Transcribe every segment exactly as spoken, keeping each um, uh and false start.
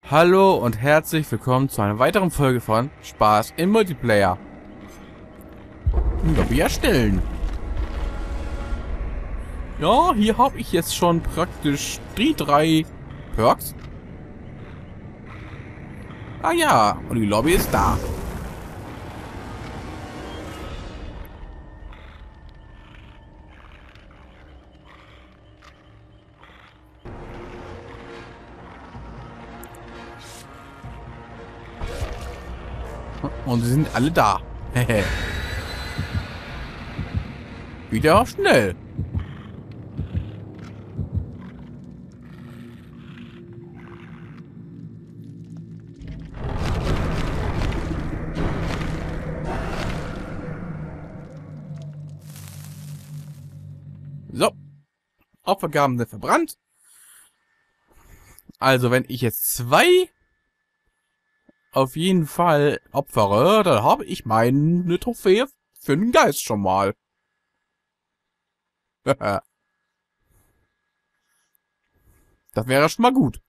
Hallo und herzlich willkommen zu einer weiteren Folge von Spaß im Multiplayer. Lobby erstellen. Ja, hier habe ich jetzt schon praktisch die drei Perks. Ah ja, und die Lobby ist da. Und sie sind alle da. Hehe. Wieder schnell. So. Opfergaben sind verbrannt. Also wenn ich jetzt zwei auf jeden Fall opfere, dann habe ich meine Trophäe für den Geist schon mal. Das wäre schon mal gut.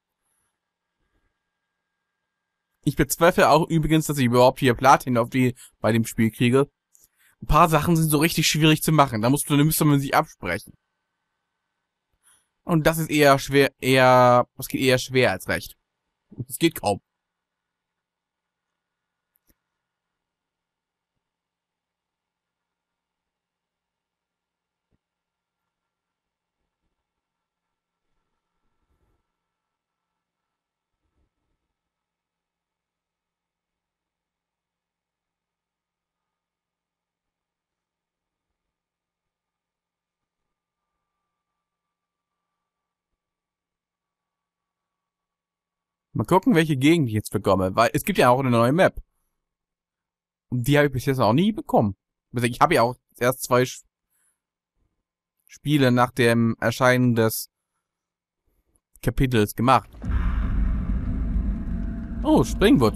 Ich bezweifle auch übrigens, dass ich überhaupt hier Platin auf die bei dem Spiel kriege. Ein paar Sachen sind so richtig schwierig zu machen. Da musst du, da müsste man sich absprechen. Und das ist eher schwer, eher, das geht eher schwer als recht. Es geht kaum. Mal gucken, welche Gegend ich jetzt bekomme, weil es gibt ja auch eine neue Map. Und die habe ich bis jetzt noch nie bekommen. Also ich habe ja auch erst zwei Spiele nach dem Erscheinen des Kapitels gemacht. Oh, Springwood.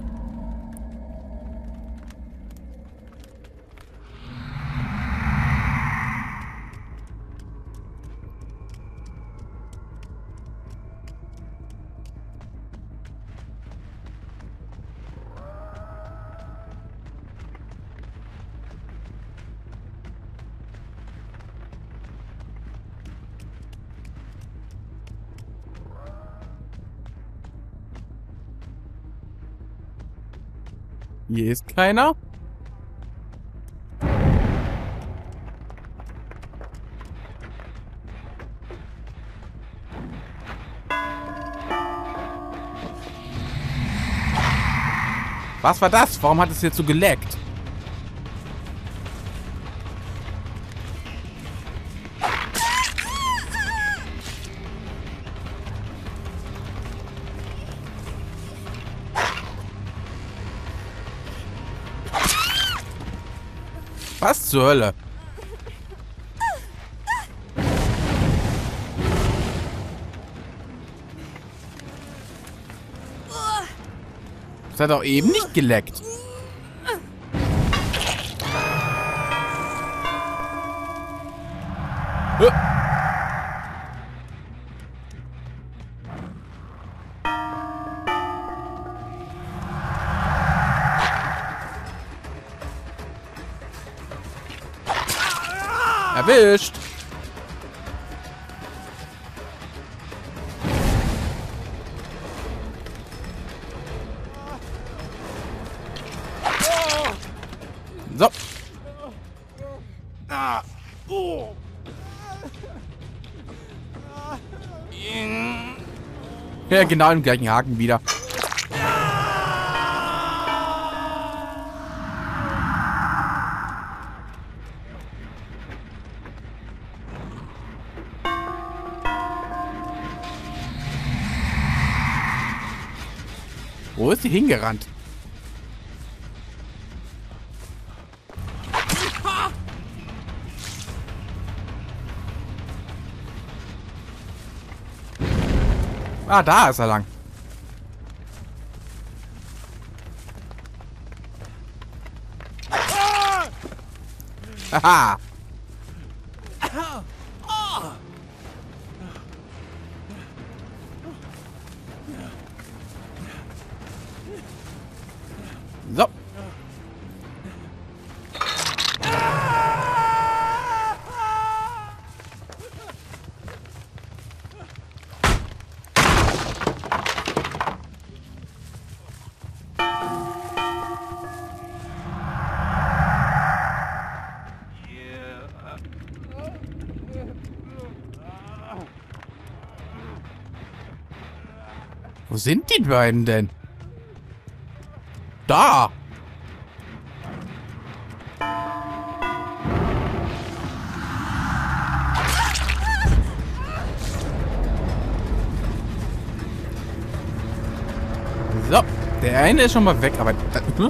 Hier ist keiner. Was war das? Warum hat es jetzt so geleckt? Was zur Hölle? Das hat auch eben nicht geleckt. Äh. Erwischt. So. Ja, genau im gleichen Haken wieder. Wo ist sie hingerannt? Ah, da ist er lang. Haha. So. Wo sind die beiden denn? Da! So, der eine ist schon mal weg, aber... Äh,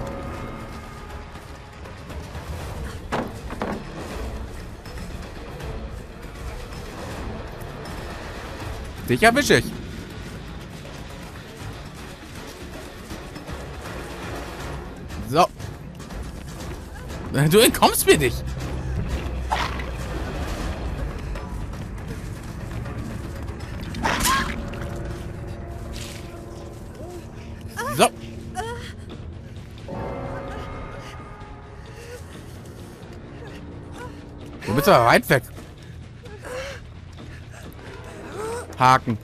dich erwische ich. So. Du entkommst mir nicht. So. Du bist aber weit weg. Haken.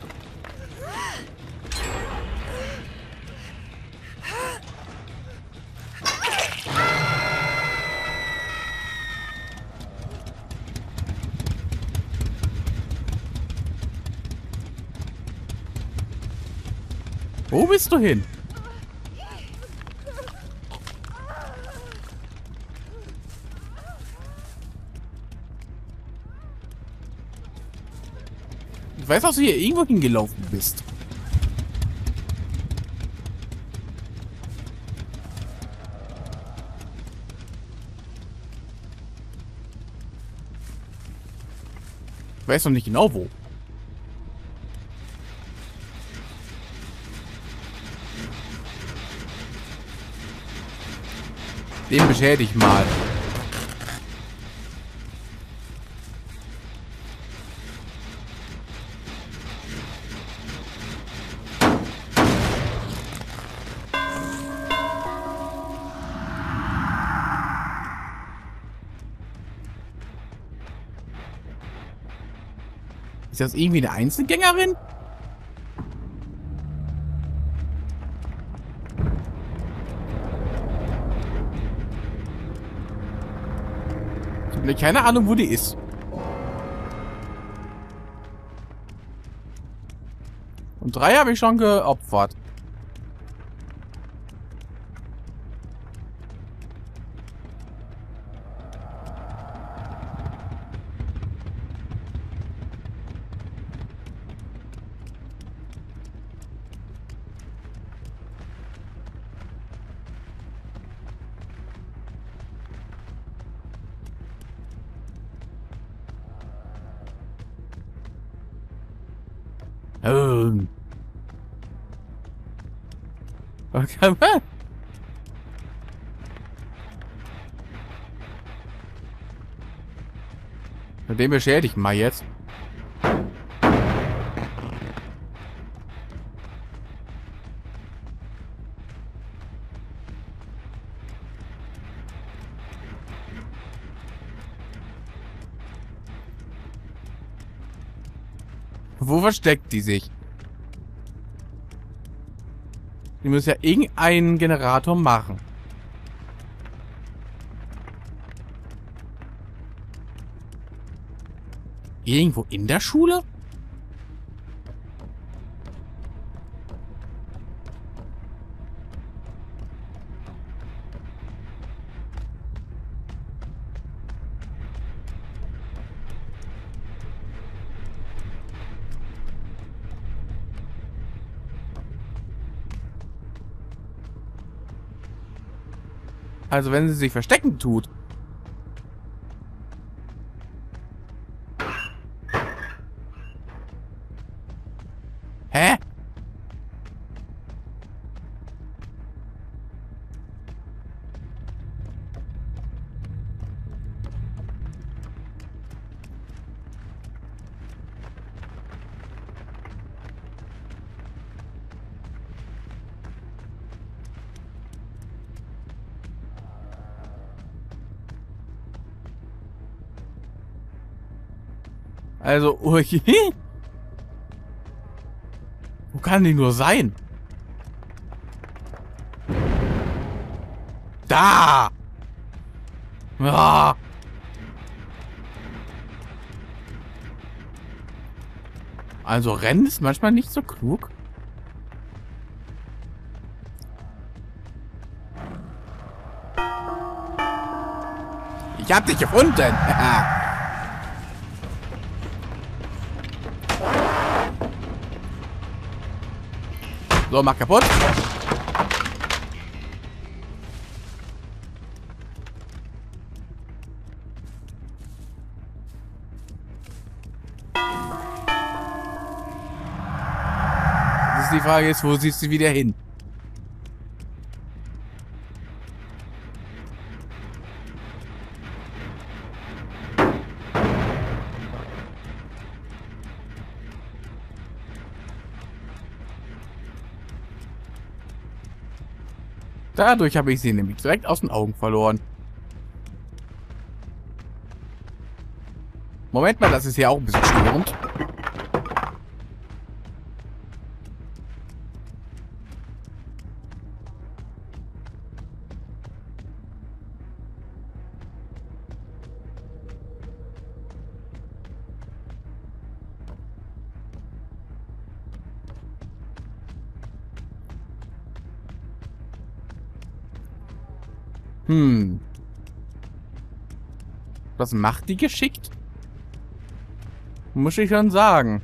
Wo bist du hin? Ich weiß, dass du hier irgendwo hingelaufen bist. Ich weiß noch nicht genau wo. Den beschädige ich mal. Ist das irgendwie eine Einzelgängerin? Ich habe keine Ahnung, wo die ist. Und drei habe ich schon geopfert. Ähm. Okay. Den beschädigt mal jetzt. Wo versteckt die sich? Die muss ja irgendeinen Generator machen. Irgendwo in der Schule? Also wenn sie sich verstecken tut. Hä? Also, ui. Wo kann die nur sein? Da! Ja. Also Rennen ist manchmal nicht so klug. Ich hab dich gefunden. So, mach kaputt. Das ist die Frage ist, wo siehst du wieder hin? Dadurch habe ich sie nämlich direkt aus den Augen verloren. Moment mal, das ist ja auch ein bisschen störend. Hm. Was macht die geschickt? Muss ich schon sagen.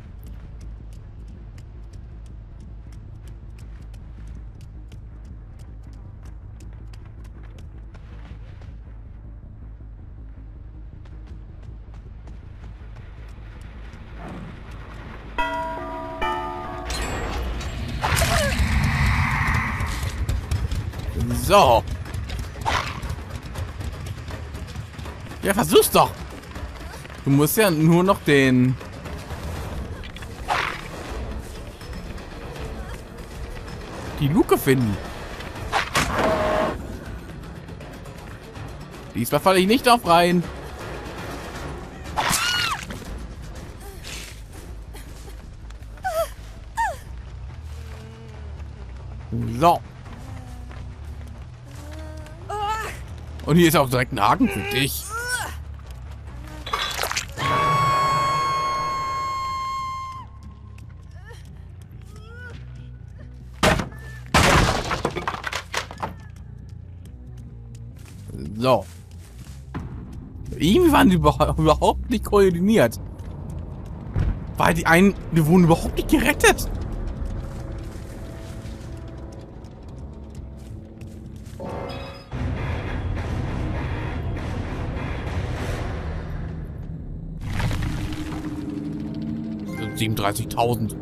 So. Ja, versuch's doch. Du musst ja nur noch den... die Luke finden. Diesmal falle ich nicht auf rein. So. Und hier ist auch direkt ein Haken für dich. So. Irgendwie waren die überhaupt nicht koordiniert. Weil die einen, die wurden überhaupt nicht gerettet. siebenunddreißigtausend.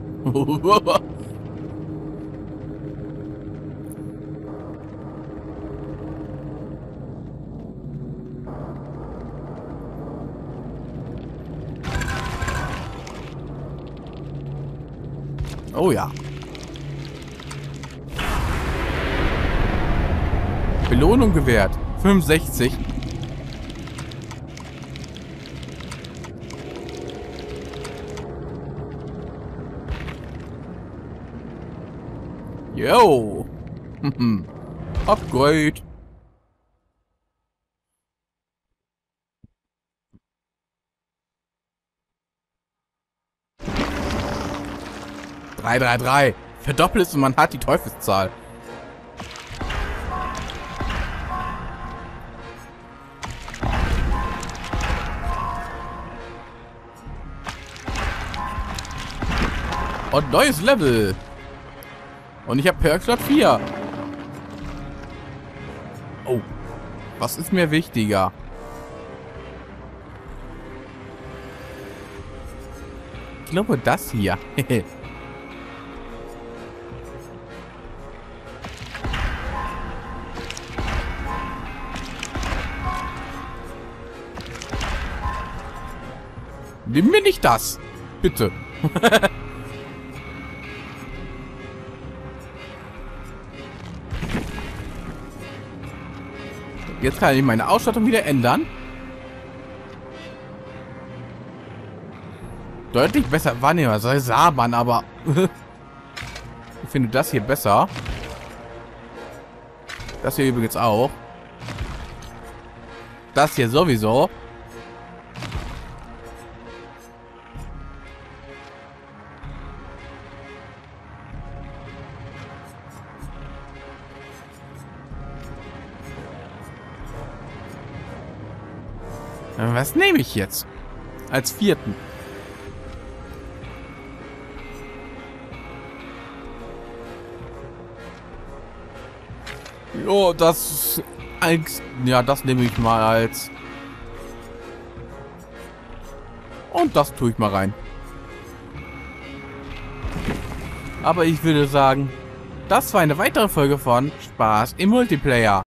Oh ja. Belohnung gewährt. fünfundsechzig. Yo. Upgrade. drei drei drei. Verdoppelt es und man hat die Teufelszahl. Und neues Level. Und ich habe Perkslot vier. Oh. Was ist mir wichtiger? Ich glaube das hier. Nimm mir nicht das. Bitte. Jetzt kann ich meine Ausstattung wieder ändern. deutlich besser wahrnehmbar. Sei Saban, aber ich finde das hier besser. Das hier übrigens auch. Das hier sowieso. Was nehme ich jetzt? Als vierten. Oh, das... Ja, das nehme ich mal als... Und das tue ich mal rein. Aber ich würde sagen, das war eine weitere Folge von Spaß im Multiplayer.